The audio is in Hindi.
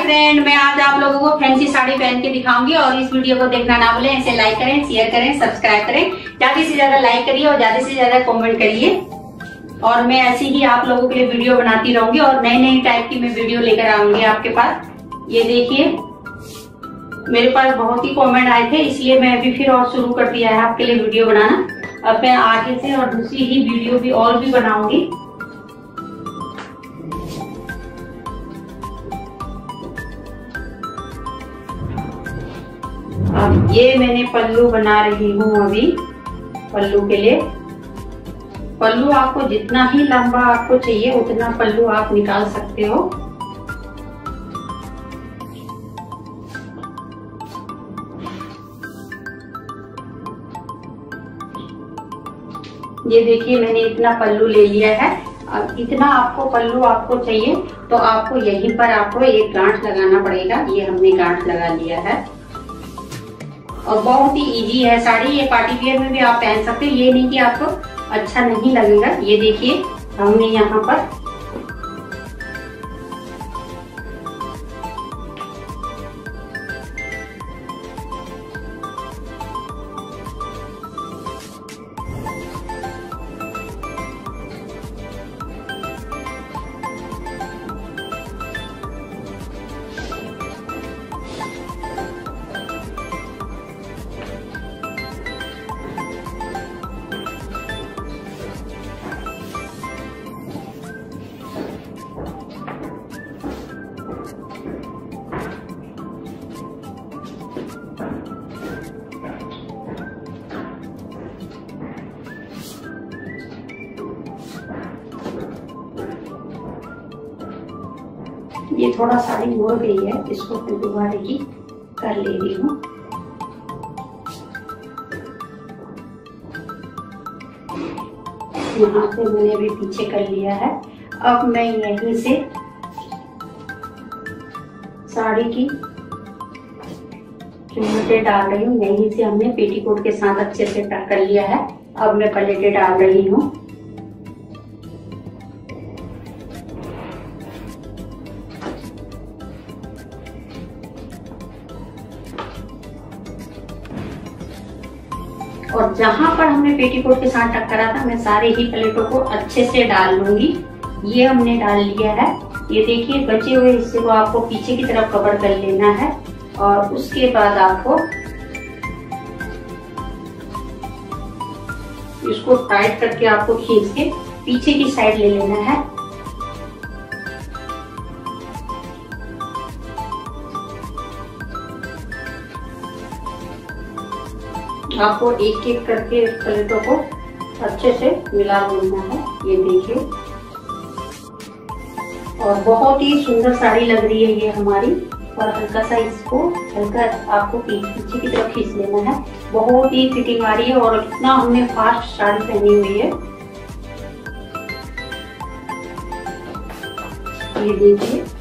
फ्रेंड, मैं आज आप लोगों को फैंसी साड़ी पहन के दिखाऊंगी और इस वीडियो को देखना ना भूलें। इसे लाइक करें, शेयर करें, सब्सक्राइब करें, ज्यादा से ज्यादा लाइक करिए और ज्यादा से ज्यादा कमेंट करिए। और मैं ऐसी ही आप लोगों के लिए वीडियो बनाती रहूंगी और नई नई टाइप की मैं वीडियो लेकर आऊंगी आपके पास। ये देखिए, मेरे पास बहुत ही कमेंट आए थे, इसलिए मैं अभी फिर और शुरू कर दिया है आपके लिए वीडियो बनाना। अब मैं आगे से और दूसरी ही वीडियो भी और भी बनाऊंगी। अब ये मैंने पल्लू बना रही हूँ अभी। पल्लू के लिए पल्लू आपको जितना ही लंबा आपको चाहिए उतना पल्लू आप निकाल सकते हो। ये देखिए, मैंने इतना पल्लू ले लिया है। अब इतना आपको पल्लू आपको चाहिए तो आपको यहीं पर आपको एक गांठ लगाना पड़ेगा। ये हमने गांठ लगा लिया है और बहुत ही इजी है साड़ी। ये पार्टी वियर में भी आप पहन सकते हो, ये नहीं कि आपको अच्छा नहीं लगेगा। ये देखिए, हमने यहाँ पर ये थोड़ा साड़ी हो गई है, इसको फिर दोबारा ही कर ले रही हूँ। यहाँ से मैंने अभी पीछे कर लिया है। अब मैं यहीं से साड़ी की चुन्नटें डाल रही हूँ। यहीं से हमने पेटीकोट के साथ अच्छे से टक कर लिया है। अब मैं पलेटें डाल रही हूँ। और जहां पर हमने पेटीकोट के साथ टक करा था, मैं सारे ही प्लेटों को अच्छे से डाल लूंगी। ये हमने डाल लिया है। ये देखिए, बचे हुए हिस्से को आपको पीछे की तरफ कवर कर लेना है और उसके बाद आपको इसको टाइट करके आपको खींच के पीछे की साइड ले लेना है। आपको एक एक करके प्लेटों को अच्छे से मिला देना है। ये देखिए, और बहुत ही सुंदर साड़ी लग रही है ये हमारी। और हल्का सा इसको हल्का आपको पीछे की तरफ खींच लेना है। बहुत ही फिटिंग आ रही है और इतना हमने फास्ट साड़ी पहनी हुई है। ये देखिए,